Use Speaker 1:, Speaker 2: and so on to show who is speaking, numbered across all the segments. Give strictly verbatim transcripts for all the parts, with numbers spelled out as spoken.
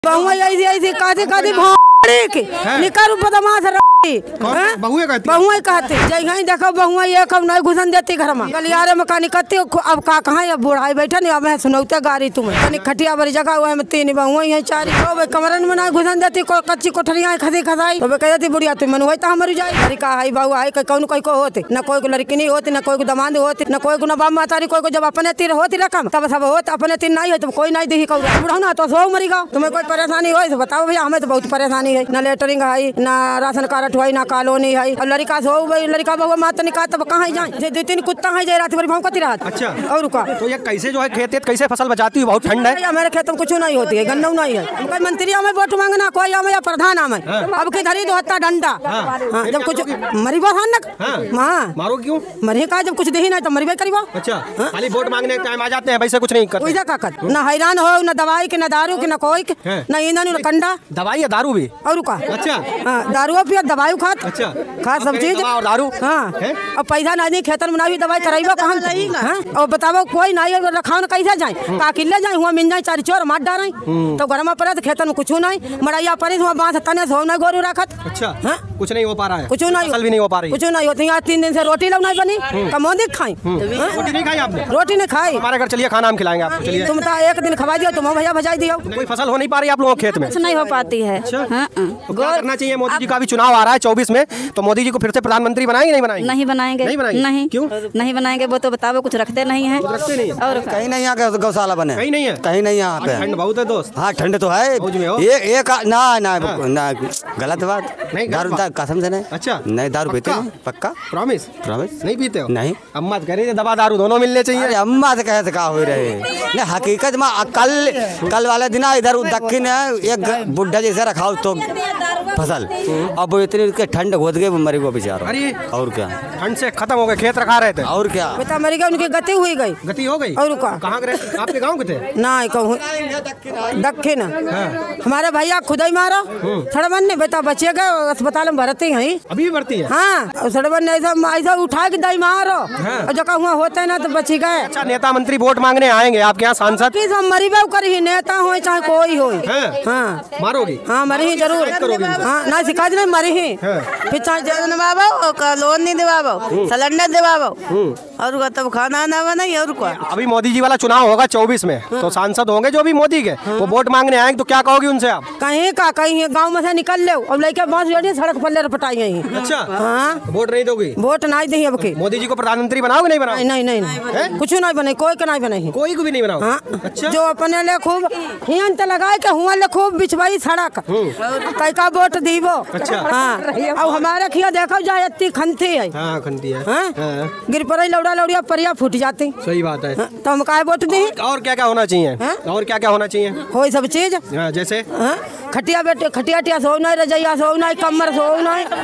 Speaker 1: बहुआ ऐसी ऐसी काते काते भाड़े के निकर बदमाश बहुए कहते बहुए कहते जय देखो बहुआ ये कब नहीं घुसन देती घर में गलियारे में कहानी करते अब का कहाँ अब बुढ़ाई बैठे नहीं अब मैं सुनौते गाड़ी तुम्हें कहीं खटिया बड़ी जगह हुआ है तीन बहुआ है चार तो कमरन में नहीं घुसन देती को कच्ची कोठरियाँ खसी खसाई तो कहती बुढ़िया तुम मन तो मर जाए लड़का है बहुआ है कौन कोई को होते न कोई को लड़की नहीं होती न कोई को दमाद होती न कोई को न बाप मातारी कोई को जब अपने तीर होती रकम तब सब होते अपने तीर नहीं हो तो कोई नहीं दी बुढ़ा ना तो सो मरी गो तुम्हें कोई परेशानी हो तो बताओ भैया हमें तो बहुत परेशानी है न लेटरिंग है न राशन कार्ड हुई ना कॉलोनी है और लड़का सो लड़का बहुआ मात निकाल तब कहाँ जाए दो तीन कुत्ता है जाए रात भर भाव कती रात। अच्छा और का तो ये कैसे जो है खेत कैसे फसल बचाती है बहुत ठंड है हमारे खेत में कुछ नहीं होती है गन्ना नहीं है कोई मंत्री हमें वोट मांगना कोई हमें प्रधान हमें अब के धरी तो हत्ता डंडा जब कुछ मरी हाँ
Speaker 2: मारो क्यों
Speaker 1: मरी का जब कुछ दे नहीं तो मरी करीबो। अच्छा
Speaker 2: खाली वोट मांगने के टाइम आ जाते हैं वैसे कुछ नहीं करते
Speaker 1: न हैरान हो न दवाई के न दारू के न कोई न ईंधन न कंडा
Speaker 2: दवाई या दारू भी। और
Speaker 1: का अच्छा दारू पिया दवाई खात अच्छा खा सब चीज
Speaker 2: दारू
Speaker 1: हाँ अब पैसा नहीं खेतन में नहीं दवाई कराइबो कहाँ सही और बताओ कोई नहीं रखाव कैसे जाए का किले जाए हुआ मिल जाए चार चोर मार डारे तो घर में पड़े तो खेतन में कुछ नहीं मड़ैया पड़े हुआ बांस तने सो नहीं गोरू रखत।
Speaker 2: अच्छा कुछ नहीं हो पा रहा है
Speaker 1: कुछ नहीं
Speaker 2: भी नहीं हो पा रही
Speaker 1: कुछ नहीं होती यहाँ तीन दिन से रोटी लोग नहीं बनी कमोदी खाई
Speaker 2: रोटी नहीं खाई आपने रोटी
Speaker 1: नहीं खाई
Speaker 2: हमारे घर चलिए खाना हम खिलाएंगे आपको चलिए
Speaker 1: तुम तो एक दिन खवा दियो तुम भैया भजाई दियो
Speaker 2: कोई फसल हो नहीं पा रही आप लोगों के खेत में
Speaker 1: नहीं हो पाती है।
Speaker 2: क्या करना चाहिए मोदी जी का भी चुनाव आ रहा है चौबीस में तो मोदी जी को फिर से प्रधानमंत्री बनाएंगे नहीं बनाएंगे
Speaker 1: नहीं बनाएंगे
Speaker 2: नहीं बनाएंगे
Speaker 1: नहीं
Speaker 2: क्यों
Speaker 1: नहीं बनाएंगे वो तो बताओ कुछ रखते नहीं है
Speaker 2: रखते नहीं
Speaker 1: और
Speaker 3: कहीं नहीं यहाँ गौशाला बने
Speaker 2: कहीं नहीं है
Speaker 3: कहीं नहीं यहाँ पे
Speaker 2: ठंड बहुत है दोस्त।
Speaker 3: हाँ ठंड तो है ये एक ना ना ना गलत बात दारू कसम से नहीं।
Speaker 2: अच्छा
Speaker 3: नहीं दारू पीते पक्का
Speaker 2: प्रॉमिस
Speaker 3: प्रॉमिस
Speaker 2: नहीं पीते हो
Speaker 3: नहीं
Speaker 2: अम्मा कह रही थी दवा दारू दोनों मिलने चाहिए
Speaker 3: अम्मा से कहे का हो रहे नहीं हकीकत में कल कल वाले दिन इधर दक्षिण एक बुढ़ा जैसे रखाओ तो फसल अब इतनी ठंड घोद गई मरी गो बेचारा। और क्या
Speaker 2: ठंड से खत्म हो गए खेत रखा रहे थे और क्या
Speaker 1: बेटा मरी गई उनकी गति हुई गई
Speaker 2: गति हो गई
Speaker 1: और का
Speaker 2: कहाँ गए आपके गांव के थे ना
Speaker 1: कहूँ दक्षिण हमारे भैया खुद ही मारो सड़वन ने बेटा बचे गए अस्पताल में भरती है
Speaker 2: अभी भरती है
Speaker 1: हाँ सड़वन ने ऐसा ऐसा उठा के दही मारो और जो कहूँ होते ना तो बची गए।
Speaker 2: अच्छा नेता मंत्री वोट मांगने आएंगे आपके यहाँ सांसद
Speaker 1: मरी बाबू कर नेता हो चाहे कोई हो
Speaker 2: हाँ मारोगी
Speaker 1: हाँ मरी ही जरूर हाँ ना सिखा दे मरी ही फिर
Speaker 4: बाबा लोन नहीं दिवाबो सिलेंडर दिवाबो और तब खाना ना बनाई और क्या।
Speaker 2: अभी मोदी जी वाला चुनाव होगा चौबीस में तो सांसद होंगे जो भी मोदी के वो वोट मांगने आएंगे तो क्या कहोगी उनसे आप।
Speaker 1: कहीं का कहीं गांव में से निकल ले और लेके बांस सड़क पर पटाई है।
Speaker 2: अच्छा हाँ वोट नहीं दोगी
Speaker 1: वोट नहीं दी अब के
Speaker 2: मोदी जी को प्रधानमंत्री बनाओगे नहीं बनाओगे
Speaker 1: नहीं नहीं नहीं कुछ नहीं बने कोई का नहीं बने
Speaker 2: कोई को भी नहीं बनाओ।
Speaker 1: अच्छा जो अपने ले खूब हियन लगाए के हुआ ले खूब बिछवाई सड़क कई का वोट दीबो। अच्छा हाँ अब हमारे खिया देखो जाए इतनी खनती है
Speaker 2: हाँ खनती है
Speaker 1: गिर पड़े लौड़ा लौड़िया परिया फूट जाती।
Speaker 2: सही बात है
Speaker 1: तो हम काहे वोट दी
Speaker 2: और क्या क्या होना चाहिए और क्या क्या होना चाहिए
Speaker 1: हो सब चीज
Speaker 2: जैसे
Speaker 1: खटिया बेटे खटिया टिया सो नहीं रजैया सो नहीं कमर सो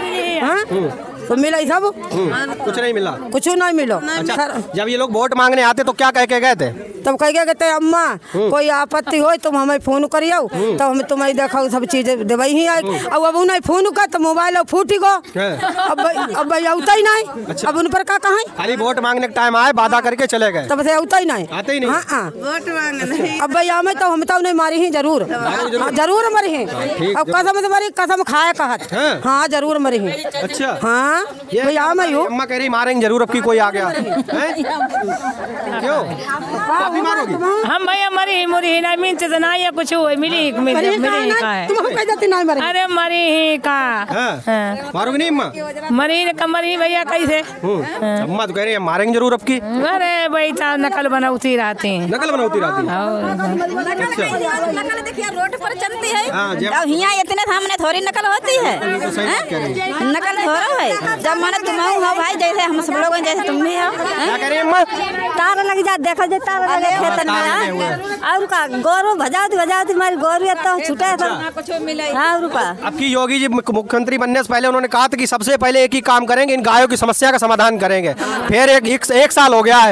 Speaker 1: नहीं तो मिला सब
Speaker 2: कुछ नहीं मिला
Speaker 1: कुछ नहीं मिलो।
Speaker 2: अच्छा जब ये लोग वोट मांगने आते तो क्या कह के गए थे
Speaker 1: तब कह के कहते अम्मा कोई आपत्ति हो तुम हमें फोन करियो तो हम तुम्हें देखो सब चीज देवे ही आई अब अब नहीं फोन कर तो मोबाइल फूटी गो अब अब आता ही नहीं। अच्छा। अब उन पर का कहा
Speaker 2: खाली वोट मांगने के टाइम आए वादा करके चले गए तब
Speaker 1: से आता ही नहीं
Speaker 2: आते ही नहीं।
Speaker 1: हाँ वोट मांगने अब भैया हमें तो हम तो नहीं मारी ही जरूर जरूर मरी ही अब कसम से मरी कसम खाए कहत हाँ जरूर मरी ही।
Speaker 2: अच्छा
Speaker 1: हाँ भैया
Speaker 2: अम्मा कह रही मारेंगे जरूर अब की कोई आ गया क्यों आप मारोगी
Speaker 5: हम भैया मरी मरी ही नहीं मिलते तो नहीं कुछ हुए मिली मिली मिली का है
Speaker 1: तुम हम कह जाते नहीं मरे
Speaker 5: अरे मरी ही का
Speaker 2: मारोगी नहीं अम्मा
Speaker 5: मरी का मरी भैया कैसे
Speaker 2: अम्मा तो कह रही है मारेंगे जरूर अब की।
Speaker 5: अरे बेटा नकल बनाती रहती है
Speaker 2: नकल बनाती रहती है
Speaker 4: नकल देखिए रोड पर चलती है अब यहाँ इतने सामने थोड़ी नकल होती है नकल थोड़ा है जब मैंने तुम हो भाई जैसे हम सब लोग जैसे तुम भी हो
Speaker 2: क्या कह रही है अम्मा
Speaker 1: तार लग जा देखा जे तार लगे खेतन में और का गोरू भजाती भजाती हमारी गोरू तो छूटे तो
Speaker 4: कुछ मिला
Speaker 1: हां रुपा।
Speaker 2: अब की योगी जी मुख्यमंत्री बनने से पहले उन्होंने कहा था कि सबसे पहले एक ही काम करेंगे इन गायों की समस्या का समाधान करेंगे फिर एक एक साल हो गया है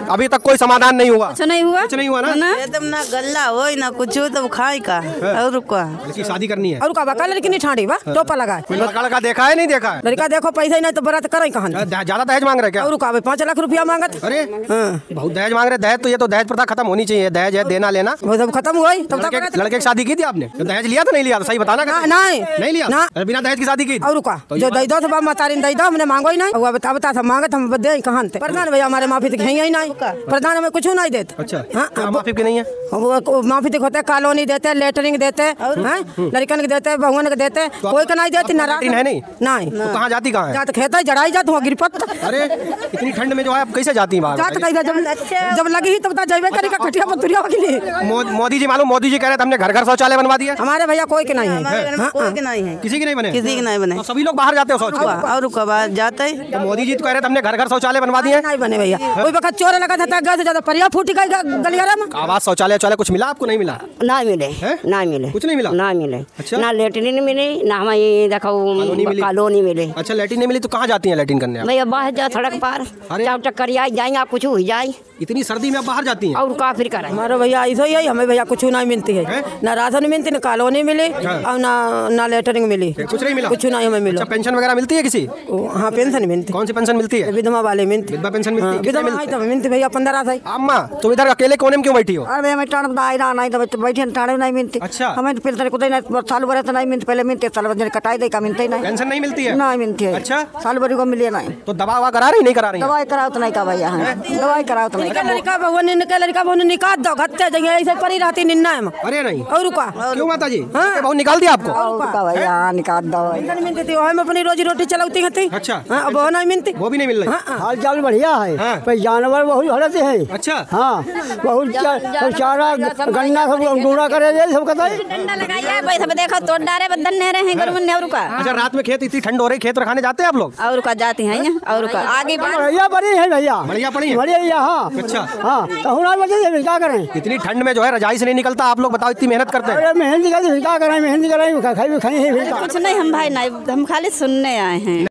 Speaker 2: अभी तक कोई समाधान नहीं हुआ?
Speaker 4: कुछ नहीं हुआ,
Speaker 2: कुछ नहीं हुआ ना?
Speaker 6: एकदम ना गल्ला हो ना कुछ हो तो खाए का और का
Speaker 2: लड़की शादी करनी है
Speaker 1: और का बा लड़की नहीं ठाड़ी बा टोपा लगा
Speaker 2: कोई लड़का लड़का देखा है नहीं देखा है?
Speaker 1: लड़का देखो पैसा ही नहीं तो बरात करे कहां
Speaker 2: ज्यादा दहेज मांग रहे क्या?
Speaker 1: और का पाँच लाख रुपया मांगत।
Speaker 2: अरे बहुत दहेज मांग रहे। दहेज तो ये तो दहेज प्रथा खत्म होनी चाहिए। दहेज है देना लेना
Speaker 1: वो सब खत्म हुआ तब तक।
Speaker 2: लड़के की शादी की थी आपने? दहेज लिया था नहीं लिया था सही बताना।
Speaker 1: नहीं
Speaker 2: नहीं लिया
Speaker 1: ना
Speaker 2: बिना दहेज की शादी की।
Speaker 1: और का जो दई दो बाप मतारी दई दो हमने मांगो ही नहीं। अब बता बता था मांगत हम दे कहां थे। प्रधान भैया हमारे माफी तो ही नहीं प्रधान हमें कुछ नहीं देते।
Speaker 2: अच्छा
Speaker 1: हां
Speaker 2: माफी की नहीं है
Speaker 1: वो माफी तो होते कॉलोनी देते लेटरिंग देते हैं लड़कन के देते बहुन के देते कोई का नहीं देती नाराज
Speaker 2: है नहीं
Speaker 1: नहीं
Speaker 2: तो कहाँ जाती कहाँ है?
Speaker 1: जात खेत है जड़ाई जात हुआ गिरपत।
Speaker 2: अरे इतनी ठंड में जो है आप कैसे जाती हैं बाहर?
Speaker 1: जात कैसे जब जब लगी ही तब तक जाइबे करी का खटिया पर तुरिया के लिए।
Speaker 2: मोदी जी मालूम मोदी जी कह रहे थे हमने घर घर शौचालय बनवा दिया।
Speaker 1: हमारे भैया कोई के नहीं है
Speaker 6: कोई के नहीं है
Speaker 2: किसी की नहीं बने
Speaker 6: किसी के नहीं बने
Speaker 2: तो सभी लोग बाहर जाते हो शौचालय
Speaker 6: और का बात जाते
Speaker 2: तो मोदी जी तो कह रहे थे हमने घर घर शौचालय बनवा दिए।
Speaker 1: नहीं बने भैया कोई वक्त चोर लगा था गैस ज्यादा परिया फूटी गई गलियारा में।
Speaker 2: आवाज शौचालय शौचालय कुछ मिला आपको? नहीं मिला?
Speaker 7: ना मिले ना मिले
Speaker 2: कुछ नहीं मिला
Speaker 7: ना मिले।
Speaker 2: अच्छा
Speaker 7: ना लेटरिन मिले ना हमें ये देखो कॉलोनी मिले।
Speaker 2: अच्छा लेटरिन नहीं मिली तो कहाँ जाती है लेटरिन करने?
Speaker 7: भैया बाहर जा सड़क पार चार चक्कर जाएंगे कुछ हो जाए।
Speaker 2: इतनी सर्दी में आप बाहर जाती हैं
Speaker 7: और का फिर करें?
Speaker 1: हमारे भैया ऐसा ही है हमें भैया कुछ नहीं मिलती है ना राशन मिलती ना कॉलोनी मिली और ना ना लेटरिंग मिली।
Speaker 2: कुछ नहीं मिला?
Speaker 1: कुछ नहीं हमें मिला।
Speaker 2: पेंशन वगैरह मिलती है किसी?
Speaker 1: हाँ पेंशन मिलती।
Speaker 2: कौन सी पेंशन मिलती है?
Speaker 1: विधवा वाले मिलती।
Speaker 2: विधवा पेंशन मिलती है?
Speaker 1: विधवा मिलती भैया पंद्रह सौ।
Speaker 2: अम्मा तुम इधर अकेले कोने में क्यों बैठी हो?
Speaker 6: अरे मैं टाण दायरा नहीं तो बैठे टाणे नहीं मिलती।
Speaker 2: अच्छा
Speaker 6: हमें पेंशन को नहीं साल भर तो नहीं मिलती पहले मिलते साल भर कटाई दे का मिलते नहीं।
Speaker 2: पेंशन नहीं मिलती है?
Speaker 6: नहीं मिलती है।
Speaker 2: अच्छा
Speaker 6: साल भर को मिले नहीं
Speaker 2: तो दवा ववा करा रही नहीं करा रही?
Speaker 6: दवाई कराओ तो नहीं का भैया दवाई कराओ तो नहीं।
Speaker 1: लड़का भवन निकल लड़का भवन निकाल दो घत्ते जगह ऐसे पड़ी रहती निन्ना में।
Speaker 2: अरे नहीं
Speaker 1: और का
Speaker 2: क्यों माता जी बहुत निकाल दिया आपको?
Speaker 6: और का भैया निकाल दो
Speaker 1: नहीं मिलती थी हम अपनी रोजी रोटी चलाती थी।
Speaker 2: अच्छा
Speaker 1: अब वो नहीं मिलती
Speaker 2: वो भी नहीं मिल रही।
Speaker 8: हाल चाल बढ़िया है पर जानवर बहुत हड़ते हैं।
Speaker 2: अच्छा
Speaker 8: हाँ बहुत चारा गन्ना सब डूरा करे सब कहता है
Speaker 4: डंडा लगाया भाई सब देखो तोड़ डारे बदन ने रहे गरम ने और का।
Speaker 2: अच्छा रात में खेत इतनी ठंड हो रही खेत रखाने जाते हैं आप लोग?
Speaker 4: और का जाती हैं और का आगे
Speaker 8: बढ़िया बड़ी है भैया
Speaker 2: बढ़िया पड़ी है
Speaker 8: बढ़िया। हाँ
Speaker 2: अच्छा
Speaker 8: हाँ तो हुनर बचे क्या करें?
Speaker 2: इतनी ठंड में जो है रजाई से नहीं निकलता आप लोग बताओ इतनी मेहनत करते हैं।
Speaker 8: मेहंदी का क्या करें मेहंदी कराई खाई खाई
Speaker 4: कुछ नहीं हम भाई नहीं हम खाली सुनने आए हैं।